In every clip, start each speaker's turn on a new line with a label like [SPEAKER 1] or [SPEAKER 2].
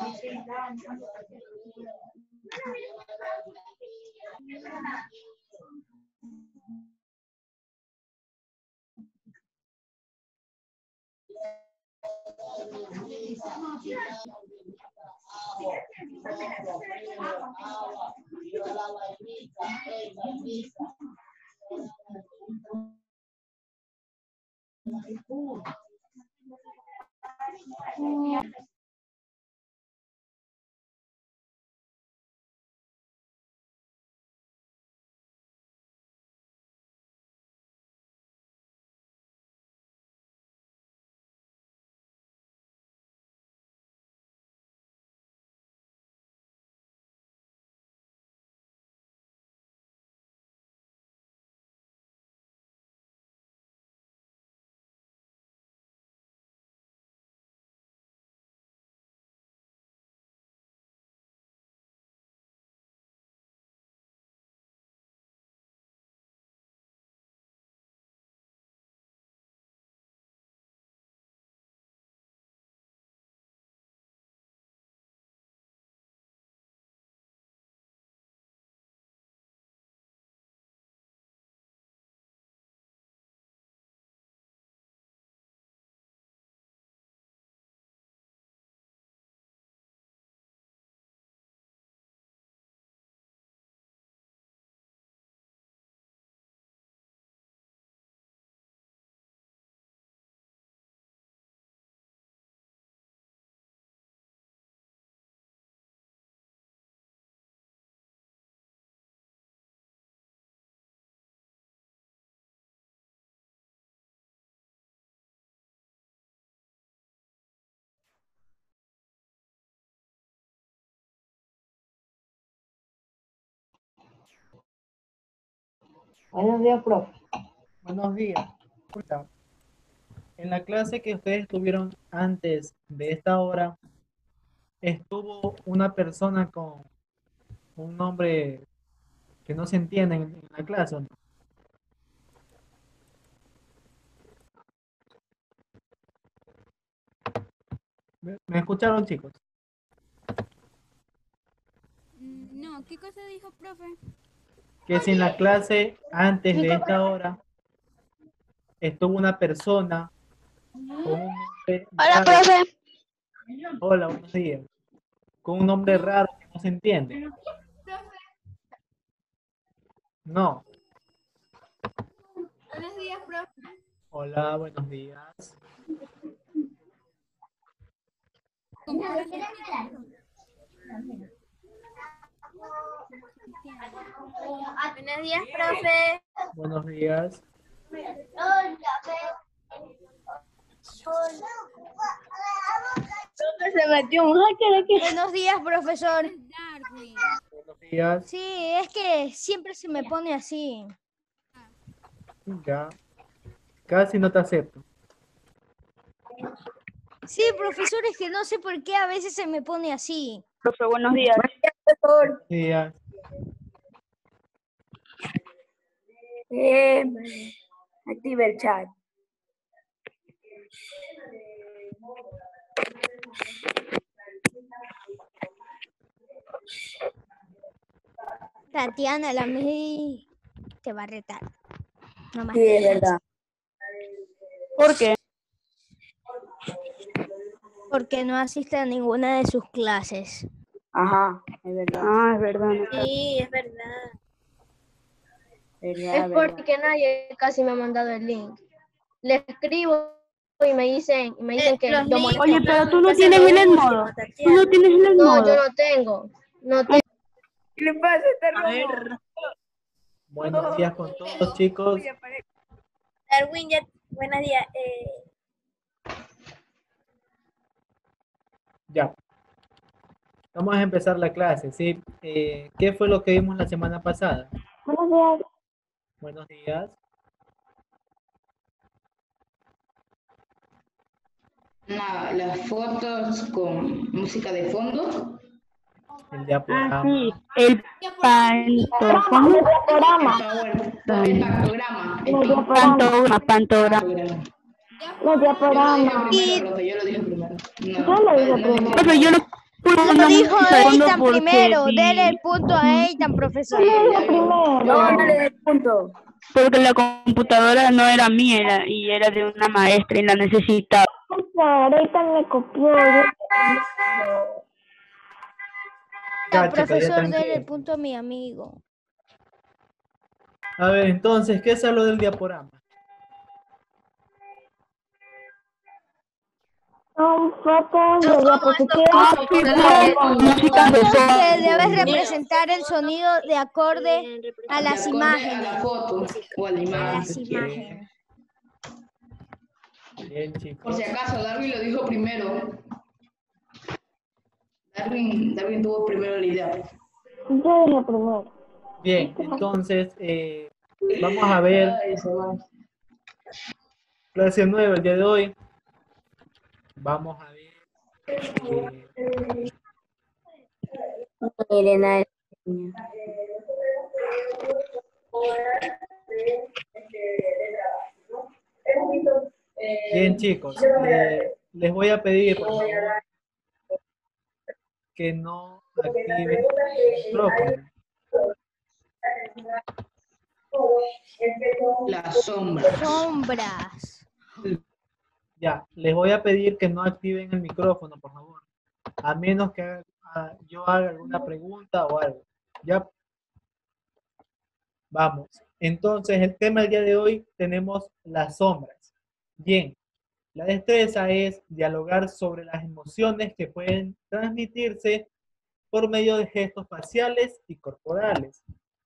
[SPEAKER 1] Buenos días, profe.
[SPEAKER 2] Buenos días. Hola. En la clase que ustedes tuvieron antes de esta hora, estuvo una persona con un nombre que no se entiende en la clase, ¿o no? ¿Me escucharon, chicos?
[SPEAKER 3] No, ¿qué cosa dijo, profe?
[SPEAKER 2] Que si en la clase antes de esta hora estuvo una persona con un nombre
[SPEAKER 4] Hola,
[SPEAKER 2] raro.
[SPEAKER 4] profe.
[SPEAKER 2] Hola, buenos días. Con un nombre raro que no se entiende. No.
[SPEAKER 3] Buenos días, profe.
[SPEAKER 2] Hola, buenos días.
[SPEAKER 3] ¿Cómo estás, Buenos días, profe.
[SPEAKER 2] Buenos días.
[SPEAKER 4] Se metió un hacker aquí.
[SPEAKER 5] Buenos días, profesor.
[SPEAKER 3] Darwin.
[SPEAKER 2] Buenos días.
[SPEAKER 5] Sí, es que siempre se me pone así.
[SPEAKER 2] Ya. Casi no te acepto.
[SPEAKER 5] Sí, profesor, es que no sé por qué a veces se me pone así.
[SPEAKER 4] Profe, buenos días.
[SPEAKER 2] Buenos días.
[SPEAKER 4] Activa el chat.
[SPEAKER 5] Tatiana, la Mei te va a retar. No más.
[SPEAKER 4] Sí, es verdad. ¿Por qué?
[SPEAKER 5] Porque no asiste a ninguna de sus clases.
[SPEAKER 4] Ajá, es verdad. Ah, es verdad.
[SPEAKER 5] Sí, es verdad.
[SPEAKER 4] Es porque nadie casi me ha mandado el link. Le escribo y me dicen que
[SPEAKER 5] los
[SPEAKER 4] yo
[SPEAKER 5] links
[SPEAKER 4] molesto.
[SPEAKER 5] Oye, pero tú no tienes el modo.
[SPEAKER 4] Tú no tienes el modo. No, yo no tengo. ¿Qué le pasa a este robo?
[SPEAKER 2] Buenos días con todos, chicos.
[SPEAKER 5] Darwin, buenos días.
[SPEAKER 2] Ya. Vamos a empezar la clase, ¿sí? ¿Qué fue lo que vimos la semana pasada?
[SPEAKER 4] Buenos días.
[SPEAKER 2] Buenos días.
[SPEAKER 6] Las fotos con música de fondo.
[SPEAKER 2] El diaporama.
[SPEAKER 4] Sí, el pantograma.
[SPEAKER 6] El pantograma.
[SPEAKER 4] Los diaporamas.
[SPEAKER 6] Yo lo dije primero. No,
[SPEAKER 4] Yo lo dije primero.
[SPEAKER 6] no,
[SPEAKER 4] Pero yo no
[SPEAKER 5] Lo dijo Eitan
[SPEAKER 6] porque
[SPEAKER 5] primero.
[SPEAKER 6] vi-
[SPEAKER 5] Dele el punto a Eitan, profesor.
[SPEAKER 6] Porque la computadora no era mía y era de una maestra y la necesitaba.
[SPEAKER 4] Ahorita me copió.
[SPEAKER 2] Ya, chicos, ya
[SPEAKER 5] Profesor, dele el
[SPEAKER 2] tranquilo.
[SPEAKER 5] punto a mi amigo.
[SPEAKER 2] A ver, entonces, ¿qué es lo del diaporama?
[SPEAKER 4] Son fotos de diapositivas.
[SPEAKER 6] Música de fondo.
[SPEAKER 5] Que debe representar el sonido de acorde a las
[SPEAKER 6] De acorde a la
[SPEAKER 5] imágenes.
[SPEAKER 6] foto o a la
[SPEAKER 5] A
[SPEAKER 6] imagen.
[SPEAKER 5] las imágenes.
[SPEAKER 2] Bien,
[SPEAKER 6] Por
[SPEAKER 2] chicos.
[SPEAKER 6] si acaso, Darwin lo dijo primero. Darwin tuvo primero la idea.
[SPEAKER 4] Yo dije primero.
[SPEAKER 2] Bien, entonces, vamos a ver
[SPEAKER 6] Ay, se va.
[SPEAKER 2] clase 9 el día de hoy. Vamos a ver. Bien, chicos, les voy a pedir, por favor, que no activen el micrófono.
[SPEAKER 6] La sombra.
[SPEAKER 5] Sombras.
[SPEAKER 2] Ya, les voy a pedir que no activen el micrófono, por favor. A menos que yo haga alguna pregunta o algo. Ya. Vamos. Entonces, el tema del día de hoy tenemos las sombras. Bien. La destreza es dialogar sobre las emociones que pueden transmitirse por medio de gestos faciales y corporales.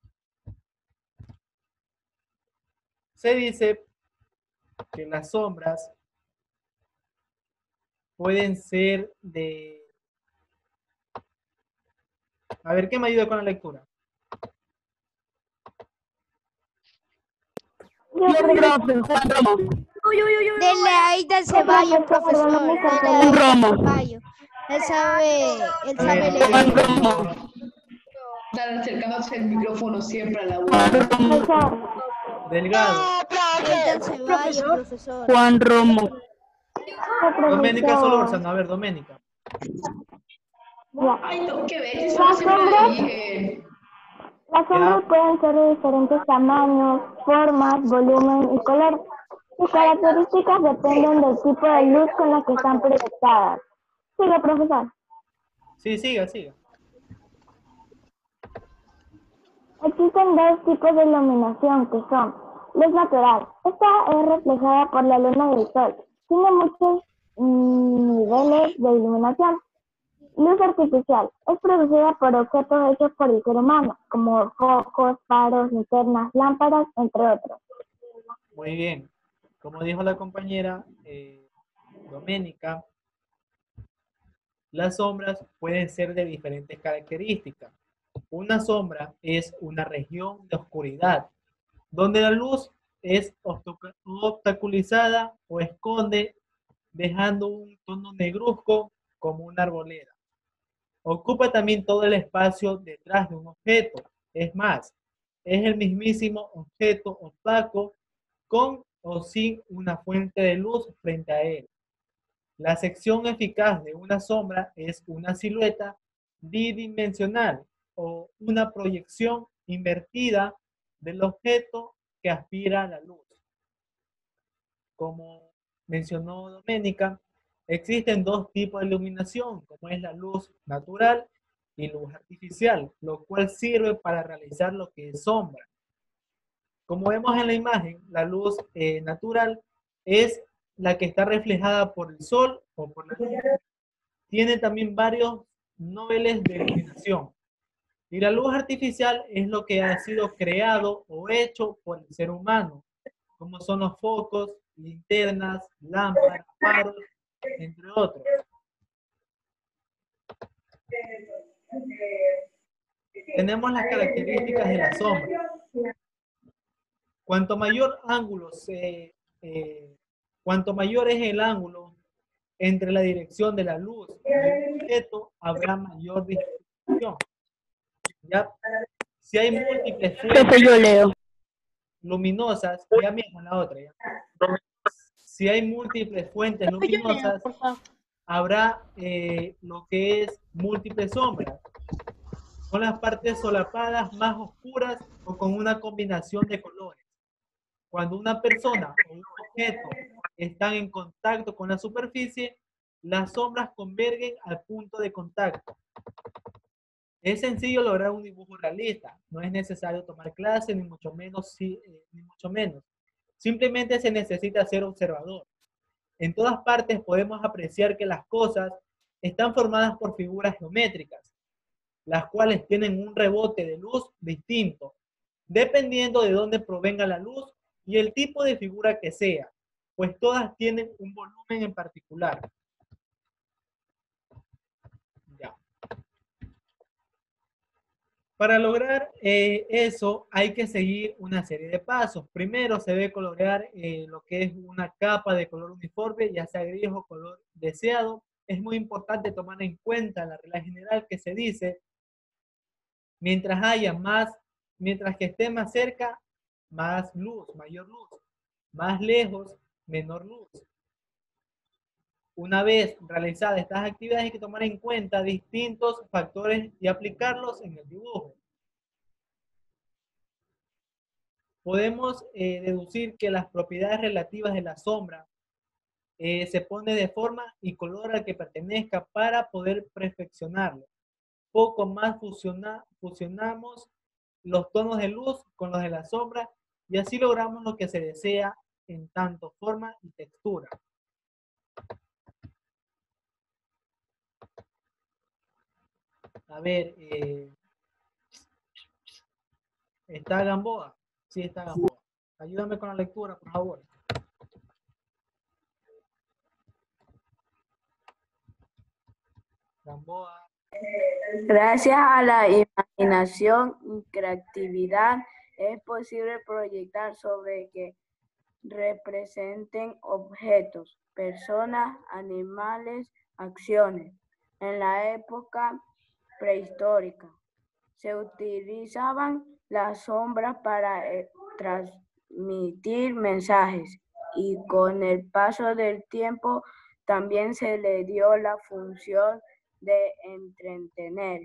[SPEAKER 2] Se dice que las sombras pueden ser de... A ver, ¿qué me ayuda con la lectura?
[SPEAKER 5] Dele a Eitan Ceballos, profesor. Dele a Eitan Ceballos. Él sabe leer.
[SPEAKER 6] Estar acercándose el micrófono siempre a la boca.
[SPEAKER 2] Delgado.
[SPEAKER 5] Eitan Ceballos, profesor.
[SPEAKER 6] Juan Romo.
[SPEAKER 2] Doménica Solórzano. A ver, Doménica.
[SPEAKER 6] Ay, no, qué bestia, eso siempre le dije.
[SPEAKER 4] Las sombras pueden ser de diferentes tamaños, formas, volumen y color. Sus características dependen del tipo de luz con la que están proyectadas. Sigue, profesor.
[SPEAKER 2] Sí, siga, siga.
[SPEAKER 4] Existen dos tipos de iluminación que son luz natural. Esta es reflejada por la luna y el sol. Tiene muchos niveles de iluminación. Luz artificial es producida por objetos hechos por el ser humano, como focos, faros, linternas, lámparas, entre otros.
[SPEAKER 2] Muy bien. Como dijo la compañera Doménica, las sombras pueden ser de diferentes características. Una sombra es una región de oscuridad, donde la luz es obstaculizada o esconde, dejando un tono negruzco como una arboleda. Ocupa también todo el espacio detrás de un objeto. Es más, es el mismísimo objeto opaco con o sin una fuente de luz frente a él. La sección eficaz de una sombra es una silueta bidimensional o una proyección invertida del objeto que aspira a la luz. Como mencionó Doménica, existen dos tipos de iluminación, como es la luz natural y luz artificial, lo cual sirve para realizar lo que es sombra. Como vemos en la imagen, la luz natural es la que está reflejada por el sol o por la luna. Tiene también varios niveles de iluminación. Y la luz artificial es lo que ha sido creado o hecho por el ser humano, como son los focos, linternas, lámparas, faros, entre otros. Tenemos las características de la sombra. Cuanto mayor es el ángulo entre la dirección de la luz y el objeto, habrá mayor distribución. ¿Ya? Si hay múltiples fuentes
[SPEAKER 6] Yo leo.
[SPEAKER 2] luminosas, ya mismo la otra, ¿ya? Si hay múltiples fuentes luminosas, habrá lo que es múltiples sombras, con las partes solapadas más oscuras o con una combinación de colores. Cuando una persona o un objeto están en contacto con la superficie, las sombras convergen al punto de contacto. Es sencillo lograr un dibujo realista. No es necesario tomar clases, ni mucho menos. Simplemente se necesita ser observador. En todas partes podemos apreciar que las cosas están formadas por figuras geométricas, las cuales tienen un rebote de luz distinto, dependiendo de dónde provenga la luz y el tipo de figura que sea, pues todas tienen un volumen en particular. Ya. Para lograr eso hay que seguir una serie de pasos. Primero se debe colorear lo que es una capa de color uniforme, ya sea gris o color deseado. Es muy importante tomar en cuenta la regla general que se dice, mientras que esté más cerca, más luz, mayor luz. Más lejos, menor luz. Una vez realizadas estas actividades hay que tomar en cuenta distintos factores y aplicarlos en el dibujo. Podemos deducir que las propiedades relativas de la sombra se pone de forma y color al que pertenezca para poder perfeccionarlo. Poco más fusionamos los tonos de luz con los de la sombra y así logramos lo que se desea en tanto forma y textura. A ver, ¿está Gamboa? Sí, está Gamboa. Ayúdame con la lectura, por favor. Gamboa.
[SPEAKER 7] Gracias a la imaginación y creatividad es posible proyectar sobre que representen objetos, personas, animales, acciones. En la época prehistórica se utilizaban las sombras para transmitir mensajes y con el paso del tiempo también se le dio la función de entretener.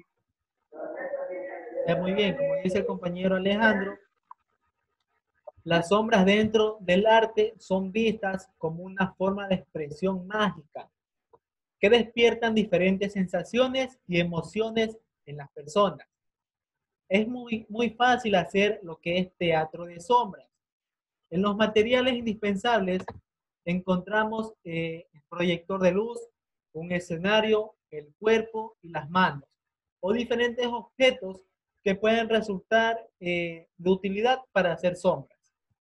[SPEAKER 2] Muy bien, como dice el compañero Alejandro, las sombras dentro del arte son vistas como una forma de expresión mágica que despiertan diferentes sensaciones y emociones en las personas. Es muy fácil hacer lo que es teatro de sombras. En los materiales indispensables encontramos el proyector de luz, un escenario, el cuerpo y las manos, o diferentes objetos que pueden resultar de utilidad para hacer sombras.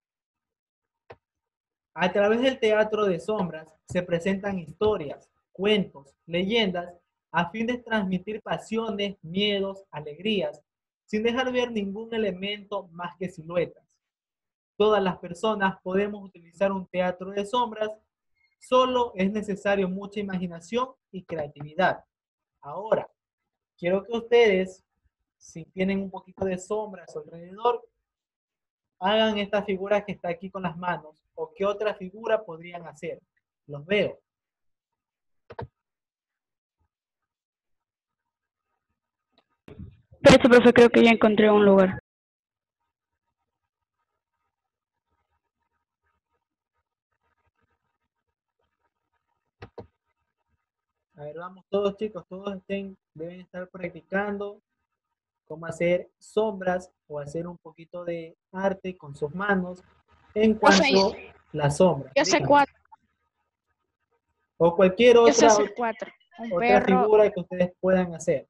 [SPEAKER 2] A través del teatro de sombras se presentan historias, cuentos, leyendas, a fin de transmitir pasiones, miedos, alegrías, sin dejar ver ningún elemento más que siluetas. Todas las personas podemos utilizar un teatro de sombras, solo es necesario mucha imaginación y creatividad. Ahora, quiero que ustedes, si tienen un poquito de sombra a su alrededor, hagan esta figura que está aquí con las manos, o qué otra figura podrían hacer. Los veo.
[SPEAKER 6] Pero eso, profe, creo que ya encontré un lugar.
[SPEAKER 2] A ver, vamos todos, chicos, todos deben estar practicando cómo hacer sombras o hacer un poquito de arte con sus manos en cuanto a las sombras.
[SPEAKER 5] Yo sé
[SPEAKER 2] Díganme.
[SPEAKER 5] 4.
[SPEAKER 2] O cualquier
[SPEAKER 5] Yo sé
[SPEAKER 2] otra,
[SPEAKER 5] hacer 4. Un
[SPEAKER 2] otra
[SPEAKER 5] perro,
[SPEAKER 2] figura que ustedes puedan hacer.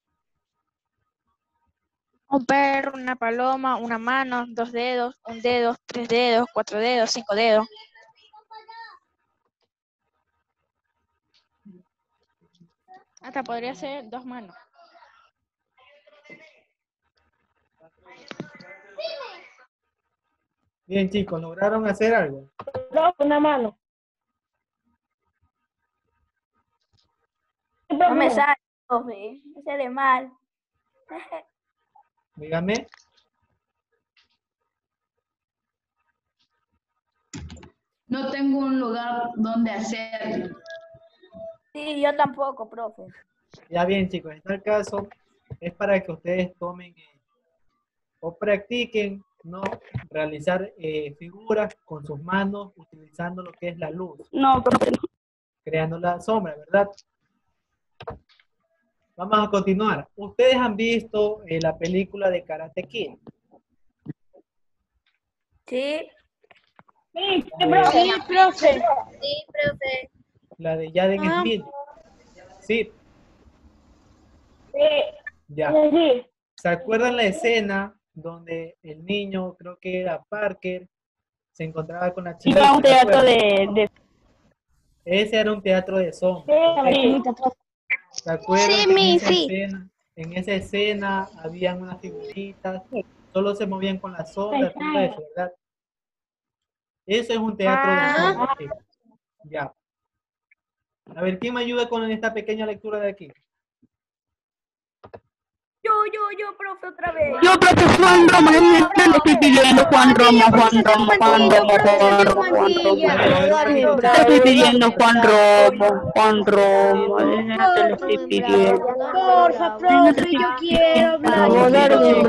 [SPEAKER 5] una paloma, una mano, 2 dedos, 1 dedo, 3 dedos, 4 dedos, 5 dedos. Hasta podría ser 2 manos.
[SPEAKER 2] Bien, chicos, ¿lograron hacer algo?
[SPEAKER 1] No, una mano.
[SPEAKER 7] No me sale, profe, me sale mal.
[SPEAKER 2] Dígame.
[SPEAKER 8] No tengo un lugar donde hacerlo.
[SPEAKER 7] Sí, yo tampoco, profe.
[SPEAKER 2] Ya bien, chicos, en tal caso es para que ustedes tomen o practiquen, ¿no? Realizar figuras con sus manos utilizando lo que es la luz,
[SPEAKER 6] No, profe, no.
[SPEAKER 2] creando la sombra, ¿verdad? Vamos a continuar. ¿Ustedes han visto la película de Karate Kid?
[SPEAKER 7] Sí,
[SPEAKER 5] Sí, profe.
[SPEAKER 3] Sí, profe.
[SPEAKER 2] La de Jaden
[SPEAKER 5] Ah.
[SPEAKER 2] Smith. Sí,
[SPEAKER 4] Sí,
[SPEAKER 2] ya.
[SPEAKER 4] sí.
[SPEAKER 2] ¿Se acuerdan la escena donde el niño, creo que era Parker, se encontraba con la chica?
[SPEAKER 6] Iba a un
[SPEAKER 2] ¿Se
[SPEAKER 6] teatro
[SPEAKER 2] acuerdan?
[SPEAKER 6] de...
[SPEAKER 2] Ese era un teatro de sombras.
[SPEAKER 4] Sí,
[SPEAKER 2] ¿Correcto? ¿Se acuerdan
[SPEAKER 5] Sí,
[SPEAKER 2] que
[SPEAKER 5] mi, sí.
[SPEAKER 2] en esa escena habían unas figuritas, solo se movían con la sombra, todo eso, ¿verdad? Eso es un teatro de sombras, chicos. Ya. A ver, ¿quién me ayuda con esta pequeña lectura de aquí?
[SPEAKER 7] yo, profe, otra vez.
[SPEAKER 6] Yo, profe, Juan Roma, le estoy pidiendo Juan Roma, Juan Roma, Juan Roma, Juan Roma, Juan Roma.
[SPEAKER 2] A ver, un ratito,
[SPEAKER 6] Te estoy pidiendo Juan Roma, Juan
[SPEAKER 2] un ratito.
[SPEAKER 6] Roma, no te lo estoy pidiendo.
[SPEAKER 5] Porfa,
[SPEAKER 6] No te
[SPEAKER 5] profe,
[SPEAKER 6] estoy
[SPEAKER 5] yo quiero hablar.
[SPEAKER 2] Bravo, Darwin,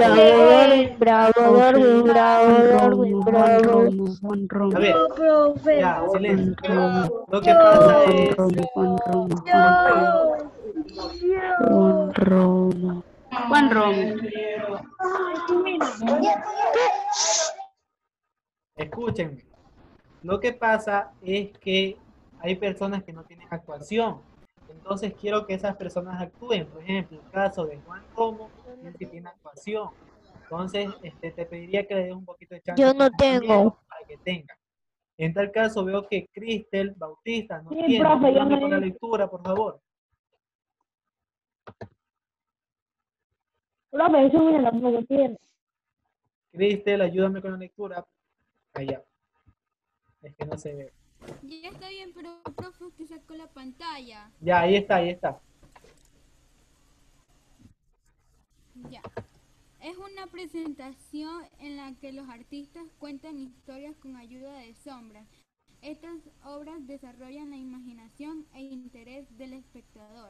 [SPEAKER 6] Juan Roma, Juan Roma.
[SPEAKER 2] A ver,
[SPEAKER 5] No, profe.
[SPEAKER 2] ya, silencio.
[SPEAKER 6] Juan Roma,
[SPEAKER 2] Lo que pasa es...
[SPEAKER 6] Juan Roma,
[SPEAKER 5] Yo.
[SPEAKER 6] Juan Roma. Juan Roma.
[SPEAKER 2] Escúchenme. Lo que pasa es que hay personas que no tienen actuación. Entonces quiero que esas personas actúen. Por ejemplo, el caso de Juan Romo, él sí tiene actuación. Entonces, te pediría que le des un poquito de chance
[SPEAKER 5] Yo
[SPEAKER 2] a tus
[SPEAKER 5] no
[SPEAKER 2] compañeros
[SPEAKER 5] tengo.
[SPEAKER 2] para que tengan. En tal caso, veo que Cristel Bautista no
[SPEAKER 4] Sí,
[SPEAKER 2] tiene.
[SPEAKER 4] profe, yo
[SPEAKER 2] Ayúdame
[SPEAKER 4] no
[SPEAKER 2] con la
[SPEAKER 4] tengo.
[SPEAKER 2] lectura, por favor.
[SPEAKER 4] Profe, eso mira tampoco tiene.
[SPEAKER 2] Cristel, ayúdame con la lectura. Allá. Es que no se ve.
[SPEAKER 3] Ya está bien, pero profe, usted sacó la pantalla.
[SPEAKER 2] Ya, ahí está, ahí está.
[SPEAKER 3] Ya. Es una presentación en la que los artistas cuentan historias con ayuda de sombras. Estas obras desarrollan la imaginación e interés del espectador.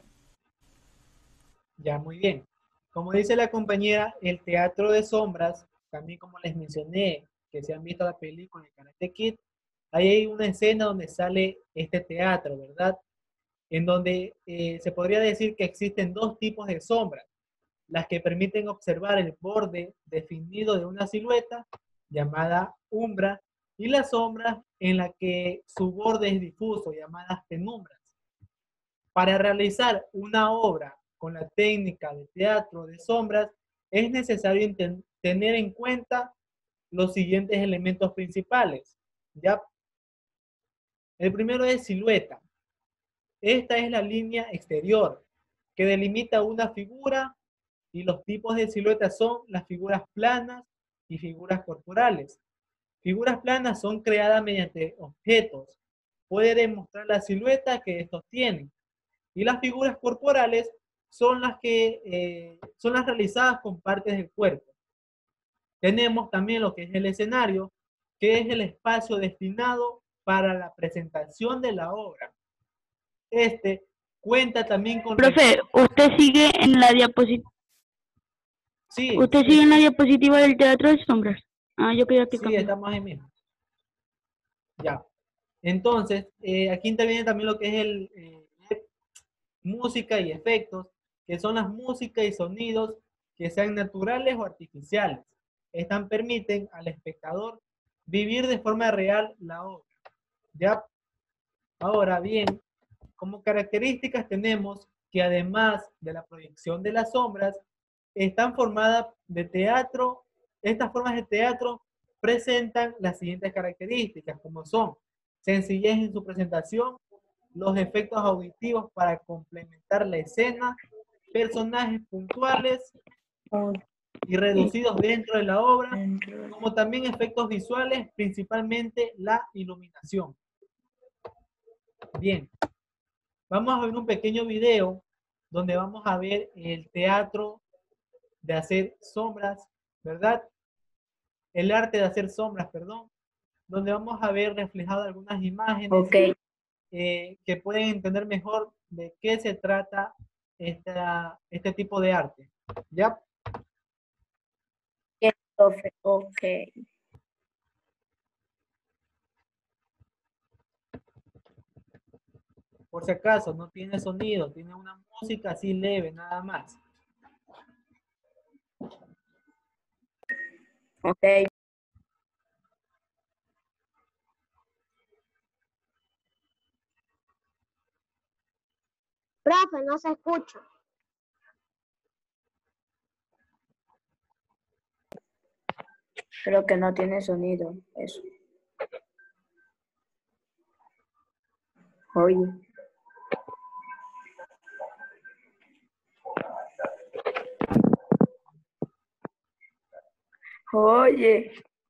[SPEAKER 2] Ya, muy bien. Como dice la compañera, el teatro de sombras, también como les mencioné, que se han visto la película de Karate Kid, ahí hay una escena donde sale este teatro, ¿verdad? En donde se podría decir que existen dos tipos de sombras, las que permiten observar el borde definido de una silueta, llamada umbra, y las sombras en la que su borde es difuso, llamadas penumbras. Para realizar una obra con la técnica de teatro de sombras, es necesario tener en cuenta los siguientes elementos principales. ¿Ya? El primero es silueta. Esta es la línea exterior que delimita una figura y los tipos de siluetas son las figuras planas y figuras corporales. Figuras planas son creadas mediante objetos. Puede demostrar la silueta que estos tienen. Y las figuras corporales son las que son las realizadas con partes del cuerpo. Tenemos también lo que es el escenario, que es el espacio destinado para la presentación de la obra. Este cuenta también con...
[SPEAKER 6] Profe, usted sigue en la diapositiva.
[SPEAKER 2] Sí,
[SPEAKER 6] ¿Usted
[SPEAKER 2] sí,
[SPEAKER 6] sigue en la
[SPEAKER 2] sí,
[SPEAKER 6] diapositiva del teatro de sombras? Ah, yo quería que
[SPEAKER 2] sí,
[SPEAKER 6] cambiara.
[SPEAKER 2] estamos ahí mismo. Ya. Entonces, aquí interviene también lo que es el música y efectos, que son las músicas y sonidos que sean naturales o artificiales. Estas permiten al espectador vivir de forma real la obra. ¿Ya? Ahora bien, como características tenemos que además de la proyección de las sombras, están formadas de teatro, estas formas de teatro presentan las siguientes características, como son sencillez en su presentación, los efectos auditivos para complementar la escena, personajes puntuales y reducidos dentro de la obra, como también efectos visuales, principalmente la iluminación. Bien, vamos a ver un pequeño video donde vamos a ver el teatro de hacer sombras, ¿verdad? El arte de hacer sombras, perdón, donde vamos a ver reflejadas algunas imágenes
[SPEAKER 7] Ok.
[SPEAKER 2] que pueden entender mejor de qué se trata este tipo de arte. ¿Ya?
[SPEAKER 7] Profe, ok.
[SPEAKER 2] Por si acaso, no tiene sonido, tiene una música así leve, nada más.
[SPEAKER 7] Ok.
[SPEAKER 5] Profe, no se escucha.
[SPEAKER 7] Creo que no tiene sonido. Eso. Oye. Oye.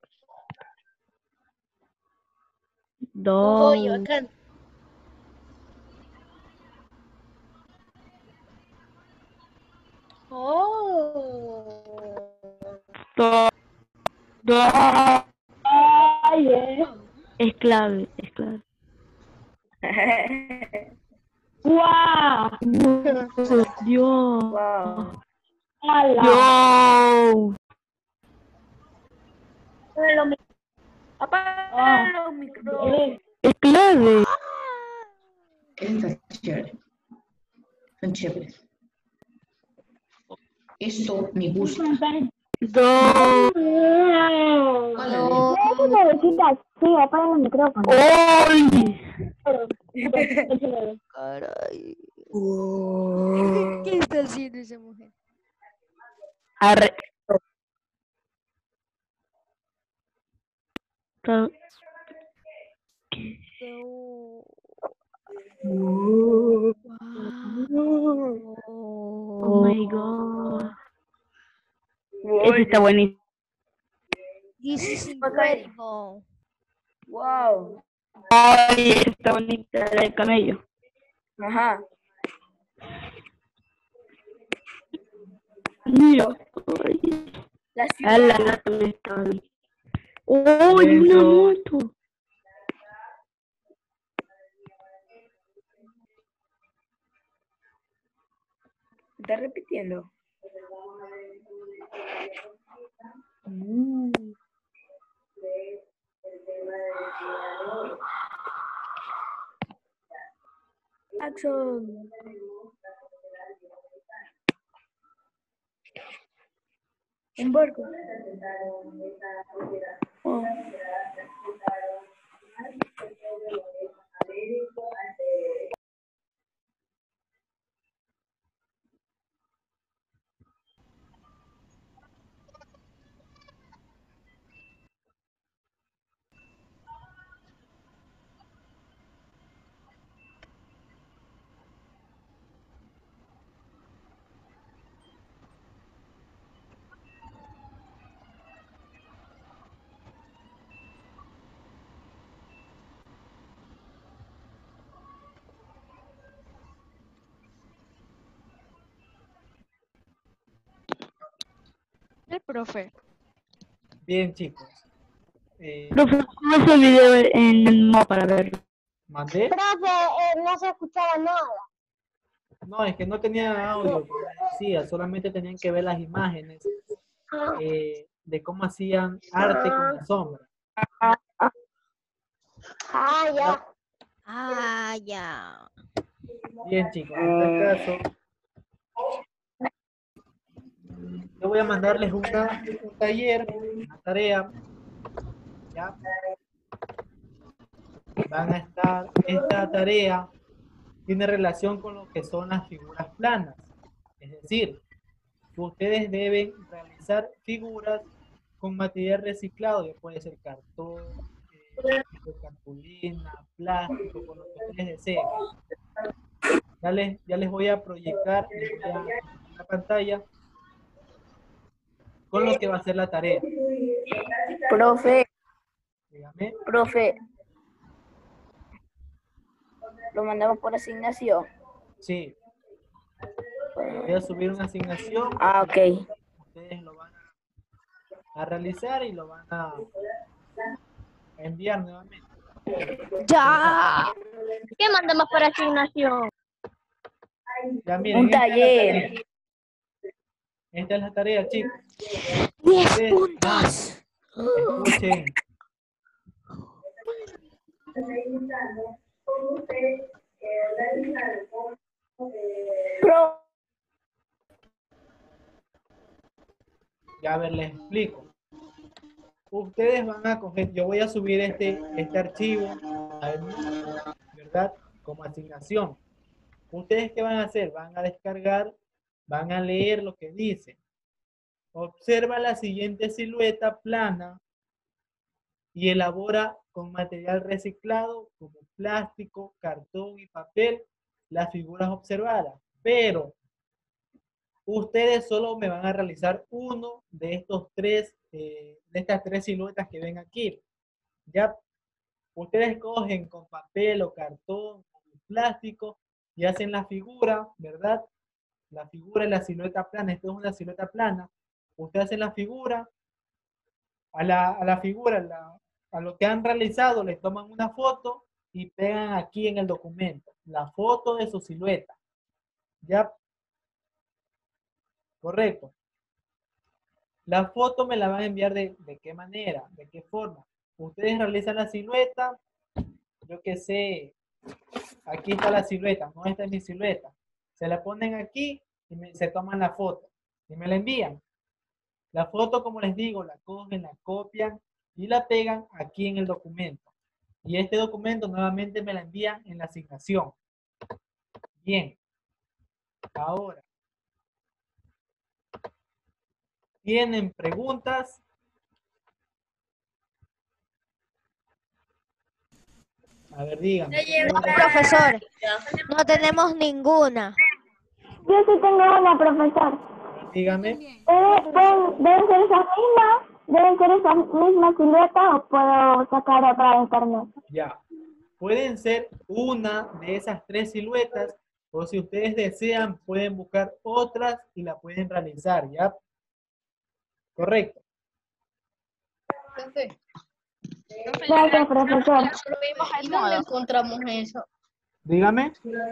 [SPEAKER 6] Dos,
[SPEAKER 5] Oye, bacán. Oh.
[SPEAKER 6] dos, dos.
[SPEAKER 1] Ay,
[SPEAKER 6] Es clave, es clave.
[SPEAKER 1] ¡Guau!
[SPEAKER 6] Dios.
[SPEAKER 7] Wow.
[SPEAKER 1] ¡Hala!
[SPEAKER 6] Dios.
[SPEAKER 7] Apaga los micrófonos.
[SPEAKER 6] Es clave.
[SPEAKER 8] Está chévere. Son chéveres. Esto me gusta.
[SPEAKER 6] Dos.
[SPEAKER 5] No.
[SPEAKER 4] Eso bebecita, sí, apaga los micrófonos.
[SPEAKER 6] ¡Ay!
[SPEAKER 5] Caray. ¿Qué está haciendo esa mujer?
[SPEAKER 6] Arre. Ta-
[SPEAKER 5] No.
[SPEAKER 6] Oh my God. Ese está buenísimo.
[SPEAKER 5] This is incredible.
[SPEAKER 7] Wow.
[SPEAKER 6] Ay, ese está bonito. La del camello.
[SPEAKER 7] Ajá.
[SPEAKER 6] Mira. Ay.
[SPEAKER 7] La
[SPEAKER 6] A la
[SPEAKER 7] ciudad.
[SPEAKER 6] lata me está bien. ¡Uy, una
[SPEAKER 2] Eso.
[SPEAKER 6] moto!
[SPEAKER 7] ¿Está repitiendo? Action. Un barco. Oh.
[SPEAKER 5] El profe.
[SPEAKER 2] Bien, chicos.
[SPEAKER 6] Profe, sube ese video en el MO para verlo.
[SPEAKER 2] ¿Mandé?
[SPEAKER 4] Profe, no se escuchaba nada.
[SPEAKER 2] No, es que no tenía audio, como les decía, solamente tenían que ver las imágenes de cómo hacían arte con la sombra.
[SPEAKER 4] Ah, ya.
[SPEAKER 5] Ah, ya.
[SPEAKER 2] Bien, chicos, en este caso, yo voy a mandarles un taller, una tarea, ¿ya? Van a estar, esta tarea tiene relación con lo que son las figuras planas, es decir, que ustedes deben realizar figuras con material reciclado, ya puede ser cartón, cartulina, plástico, con lo que ustedes deseen. Ya les voy a proyectar, les voy a poner la pantalla con lo que va a ser la tarea.
[SPEAKER 7] Profe,
[SPEAKER 2] Dígame.
[SPEAKER 7] profe. Lo mandamos por asignación.
[SPEAKER 2] Sí. Voy a subir una asignación.
[SPEAKER 7] Ah, ok.
[SPEAKER 2] Ustedes lo van a realizar y lo van a enviar nuevamente.
[SPEAKER 5] Ya.
[SPEAKER 4] ¿Qué mandamos por asignación?
[SPEAKER 2] Ya miren,
[SPEAKER 7] Un taller.
[SPEAKER 2] esta es la tarea, chicos.
[SPEAKER 5] 10
[SPEAKER 2] Ustedes
[SPEAKER 5] puntos.
[SPEAKER 2] escuchen. Ya a ver, les explico. Ustedes van a coger, yo voy a subir este archivo al Moodle, ¿verdad? Como asignación. ¿Ustedes qué van a hacer? Van a descargar, van a leer lo que dice. Observa la siguiente silueta plana y elabora con material reciclado como plástico, cartón y papel las figuras observadas. Pero ustedes solo me van a realizar uno de estos tres, de estas tres siluetas que ven aquí. Ya ustedes cogen con papel o cartón o plástico y hacen la figura, ¿verdad? La figura y la silueta plana. Esto es una silueta plana. Ustedes hacen la figura, a la figura, a lo que han realizado, les toman una foto y pegan aquí en el documento la foto de su silueta. ¿Ya? Correcto. La foto me la van a enviar de qué manera, de qué forma. Ustedes realizan la silueta, yo qué sé, aquí está la silueta, no, esta es mi silueta. Se la ponen aquí y se toman la foto y me la envían. La foto, como les digo, la cogen, la copian y la pegan aquí en el documento. Y este documento nuevamente me la envían en la asignación. Bien. Ahora, ¿tienen preguntas? A ver, díganme.
[SPEAKER 5] No, profesor, no tenemos ninguna.
[SPEAKER 4] Yo sí tengo una, profesor.
[SPEAKER 2] Dígame.
[SPEAKER 3] También.
[SPEAKER 4] ¿Deben ser esas mismas siluetas o puedo sacar otra de internet?
[SPEAKER 2] Ya. Pueden ser una de esas tres siluetas o si ustedes desean pueden buscar otras y la pueden realizar, ¿ya? Correcto.
[SPEAKER 4] Gracias, profesor.
[SPEAKER 9] ¿Y dónde encontramos eso?
[SPEAKER 2] Dígame.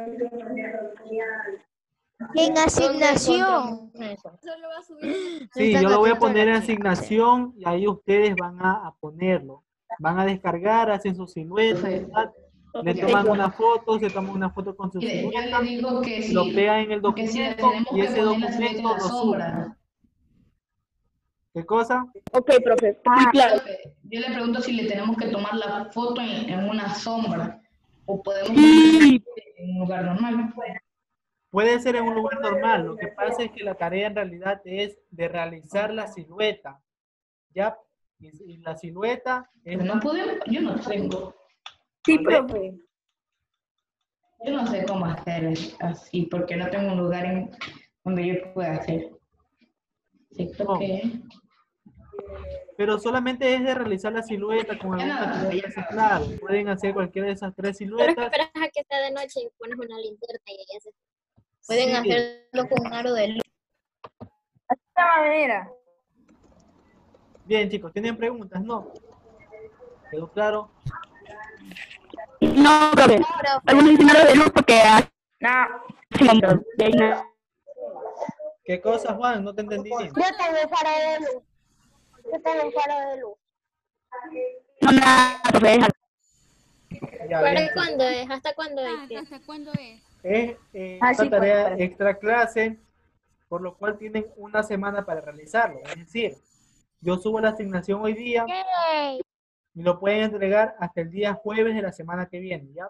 [SPEAKER 5] En asignación.
[SPEAKER 3] Solo va a subir.
[SPEAKER 2] Sí, yo lo voy a poner en asignación y ahí ustedes van a ponerlo. Van a descargar, hacen su silueta, ¿verdad? Le toman una foto, se toman una foto con su
[SPEAKER 8] Mire, yo
[SPEAKER 2] silueta,
[SPEAKER 8] le digo que
[SPEAKER 2] lo
[SPEAKER 8] sí,
[SPEAKER 2] pegan en el
[SPEAKER 8] que si la
[SPEAKER 2] documento
[SPEAKER 8] tenemos
[SPEAKER 2] y
[SPEAKER 8] que
[SPEAKER 2] ese
[SPEAKER 8] poner la silueta en
[SPEAKER 2] documento
[SPEAKER 8] la
[SPEAKER 2] lo suben.
[SPEAKER 8] sombra.
[SPEAKER 2] ¿Qué cosa?
[SPEAKER 1] Ok, profe.
[SPEAKER 8] Profe, yo le pregunto si le tenemos que tomar la foto en una sombra o podemos ponerla en un lugar normal.
[SPEAKER 2] Puede ser en un lugar normal. Lo que pasa es que la tarea en realidad es de realizar la silueta. ¿Ya? Y la silueta es...
[SPEAKER 8] Pero no podemos, yo no tengo.
[SPEAKER 7] Sí,
[SPEAKER 2] ¿Vale?
[SPEAKER 7] profe.
[SPEAKER 8] Yo no sé cómo hacer así porque no tengo un lugar donde yo pueda hacer. Siento
[SPEAKER 2] No.
[SPEAKER 8] que...
[SPEAKER 2] Pero solamente es de realizar la silueta con algún material reciclado. Pueden hacer cualquiera de esas tres siluetas.
[SPEAKER 9] Esperas a que sea de noche y pones una linterna y ya se... Pueden
[SPEAKER 2] Sí.
[SPEAKER 9] hacerlo con un aro de luz.
[SPEAKER 7] De esta manera.
[SPEAKER 2] Bien, chicos, ¿tienen preguntas? No. ¿Quedó claro?
[SPEAKER 6] No, profe. Algunos dicen algo de luz porque
[SPEAKER 7] No.
[SPEAKER 6] de ahí no.
[SPEAKER 2] ¿Qué cosa, Juan? No te entendí bien.
[SPEAKER 4] Yo tengo faro de luz. Yo tengo faro de luz.
[SPEAKER 6] No, nada, profe. déjalo.
[SPEAKER 2] Ya,
[SPEAKER 9] ¿Para
[SPEAKER 2] bien, chicos.
[SPEAKER 9] cuándo es? ¿Hasta cuándo es? que-
[SPEAKER 3] ¿Hasta cuándo es?
[SPEAKER 2] Es
[SPEAKER 7] sí,
[SPEAKER 2] una tarea
[SPEAKER 7] pues.
[SPEAKER 2] extra clase, por lo cual tienen una semana para realizarlo. Es decir, yo subo la asignación hoy día y lo pueden entregar hasta el día jueves de la semana que viene, ¿ya?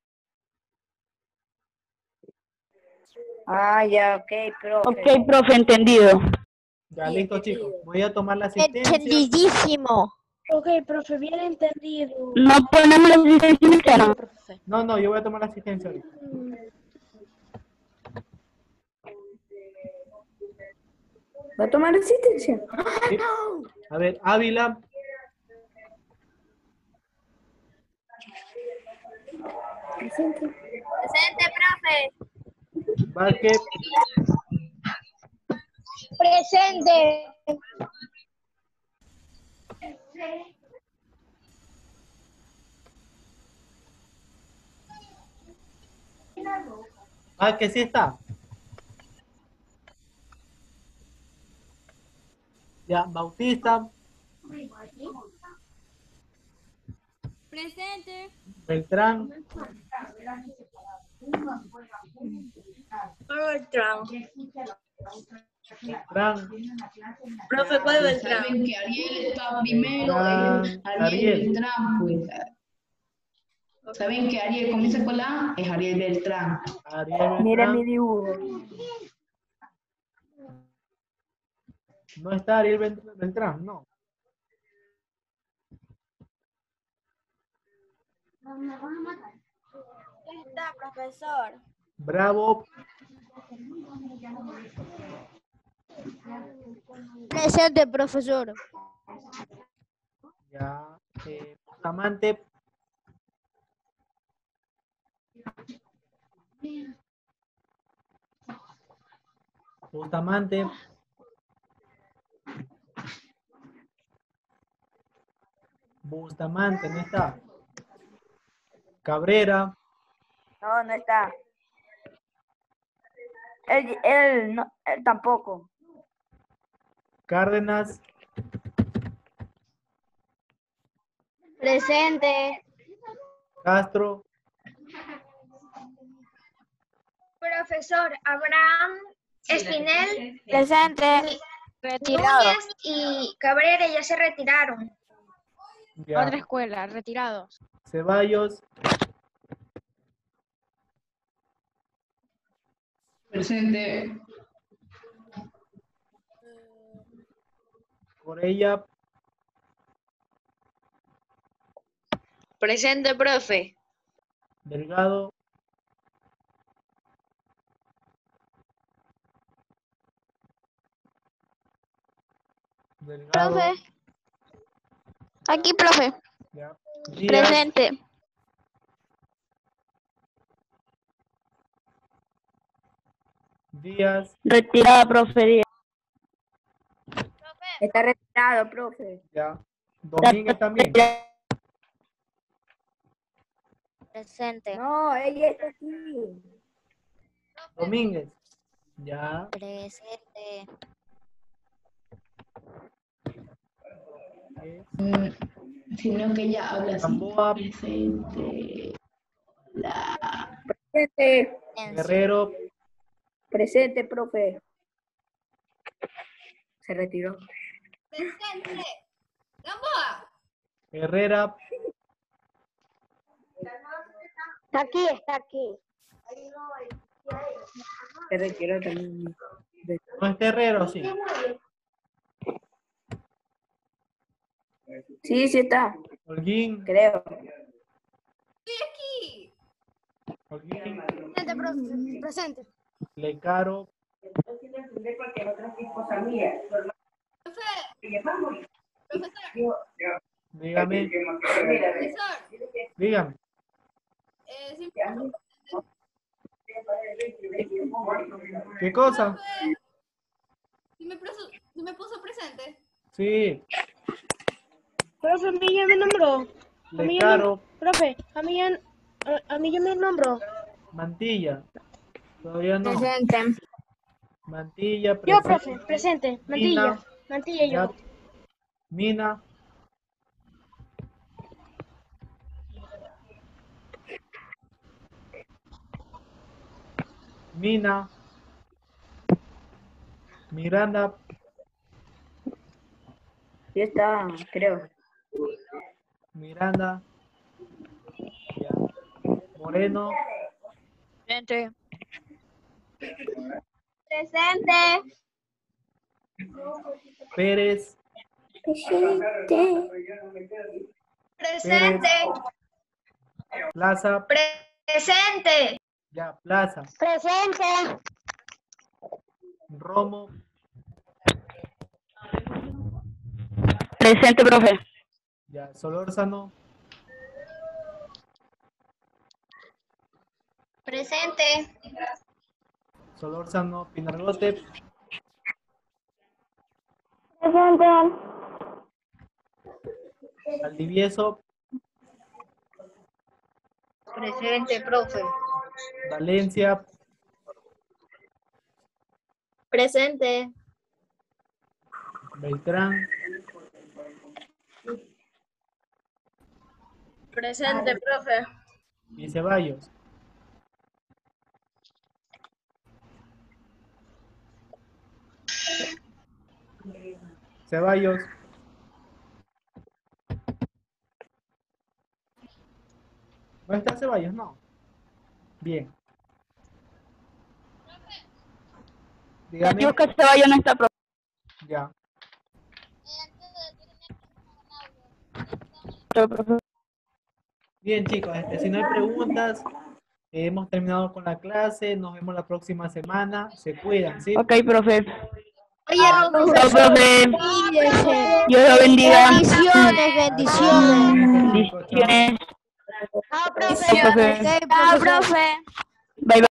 [SPEAKER 7] Ah, ya, ok, profe.
[SPEAKER 6] Ok, profe, entendido.
[SPEAKER 2] Ya, listo, chicos. Voy a tomar la asistencia.
[SPEAKER 5] Entendidísimo.
[SPEAKER 1] Ok, profe, bien entendido.
[SPEAKER 6] No ponemos la asistencia externa.
[SPEAKER 2] No, yo voy a tomar la asistencia ahorita.
[SPEAKER 7] ¿Va a tomar asistencia?
[SPEAKER 2] Sí. A ver, Ávila.
[SPEAKER 9] Presente, profe.
[SPEAKER 2] Vázquez.
[SPEAKER 4] Presente.
[SPEAKER 2] Ah, que sí está. Ya, Bautista,
[SPEAKER 3] Presente.
[SPEAKER 2] Beltrán,
[SPEAKER 1] Beltrán.
[SPEAKER 2] Beltrán,
[SPEAKER 1] Profe, ¿cuál Beltrán?
[SPEAKER 8] Saben que Ariel está primero, es
[SPEAKER 2] Beltrán,
[SPEAKER 8] Ariel Beltrán, pues. Saben que Ariel comienza con la A, es Ariel Beltrán.
[SPEAKER 2] Ariel
[SPEAKER 7] Mira mi
[SPEAKER 2] Beltrán.
[SPEAKER 7] dibujo.
[SPEAKER 2] No está Ariel Beltrán, no.
[SPEAKER 5] Está, profesor.
[SPEAKER 2] Bravo,
[SPEAKER 5] Presente, profesor.
[SPEAKER 2] ya. Bustamante, Bustamante, Bustamante, no está. Cabrera,
[SPEAKER 7] No, no está. Él tampoco.
[SPEAKER 2] Cárdenas,
[SPEAKER 5] Presente.
[SPEAKER 2] Castro,
[SPEAKER 10] Profesor Abraham Espinel,
[SPEAKER 5] Presente. Retirado.
[SPEAKER 10] Núñez y Cabrera ya se retiraron.
[SPEAKER 2] ya.
[SPEAKER 5] Otra escuela, retirados.
[SPEAKER 2] Ceballos,
[SPEAKER 8] Presente.
[SPEAKER 2] Corella,
[SPEAKER 1] Presente, profe.
[SPEAKER 2] Delgado, Delgado,
[SPEAKER 5] Profe. Aquí, profe.
[SPEAKER 2] ya. Díaz,
[SPEAKER 5] Presente.
[SPEAKER 2] Díaz,
[SPEAKER 6] Retirada, profe. Díaz.
[SPEAKER 7] Está retirado, profe.
[SPEAKER 2] ya. Domínguez también.
[SPEAKER 5] Presente.
[SPEAKER 7] No, ella está aquí.
[SPEAKER 2] Domínguez, ya.
[SPEAKER 5] Presente.
[SPEAKER 8] Sino que ella habla así.
[SPEAKER 2] Gamboa,
[SPEAKER 8] Presente.
[SPEAKER 7] Presente.
[SPEAKER 2] Guerrero,
[SPEAKER 7] Presente, profe. Se retiró.
[SPEAKER 3] Presente. Gamboa.
[SPEAKER 2] Herrera,
[SPEAKER 5] Está aquí, está aquí.
[SPEAKER 7] Se retiró también.
[SPEAKER 2] no es Herrero, sí.
[SPEAKER 7] Sí, sí está.
[SPEAKER 2] Holguín,
[SPEAKER 7] Creo.
[SPEAKER 3] Estoy aquí.
[SPEAKER 2] Holguín,
[SPEAKER 5] Presente, profe. Presente.
[SPEAKER 2] Lecaro,
[SPEAKER 3] Profesor.
[SPEAKER 2] dígame,
[SPEAKER 3] Profesor.
[SPEAKER 2] dígame.
[SPEAKER 3] Sí me puso
[SPEAKER 2] ¿Qué cosa?
[SPEAKER 3] presente. Sí me puso presente.
[SPEAKER 2] Sí,
[SPEAKER 1] Profe, a mí ya me nombró.
[SPEAKER 2] Lecaro,
[SPEAKER 1] Profe, a mí ya me nombró.
[SPEAKER 2] Mantilla, todavía no.
[SPEAKER 5] Presente.
[SPEAKER 2] Mantilla,
[SPEAKER 1] Yo,
[SPEAKER 2] presente.
[SPEAKER 1] profe, presente.
[SPEAKER 2] Mina,
[SPEAKER 1] Mantilla
[SPEAKER 2] ya.
[SPEAKER 1] yo.
[SPEAKER 2] Mina, Mina, Miranda,
[SPEAKER 7] Sí está, creo.
[SPEAKER 2] Miranda, ya. Moreno,
[SPEAKER 5] Presente. Presente.
[SPEAKER 2] Pérez,
[SPEAKER 7] Presente.
[SPEAKER 2] Pérez, Plaza,
[SPEAKER 10] Presente.
[SPEAKER 2] ya, Plaza,
[SPEAKER 5] Presente.
[SPEAKER 2] Romo,
[SPEAKER 6] Presente, profe.
[SPEAKER 2] ya, Solórzano,
[SPEAKER 10] Presente.
[SPEAKER 2] Solórzano, Pinargote,
[SPEAKER 4] Presente.
[SPEAKER 2] Valdivieso,
[SPEAKER 10] Presente, profe.
[SPEAKER 2] Valencia,
[SPEAKER 10] Presente.
[SPEAKER 2] Beltrán.
[SPEAKER 1] Presente, profe.
[SPEAKER 2] Y Ceballos. Ceballos. ¿No está Ceballos? No. Bien. Dígame.
[SPEAKER 6] Yo que Ceballos no está, profe.
[SPEAKER 2] Ya. Bien, chicos, si no hay preguntas, hemos terminado con la clase. Nos vemos la próxima semana. Se cuidan, ¿sí?
[SPEAKER 6] Ok, profe.
[SPEAKER 5] Oye,
[SPEAKER 6] Chao, profe. Dios lo bendiga.
[SPEAKER 5] bendiciones, bendiciones.
[SPEAKER 6] Bendiciones.
[SPEAKER 5] Chao, profe.
[SPEAKER 6] Chao, profe.
[SPEAKER 5] Chao, profe.
[SPEAKER 6] Bye, bye.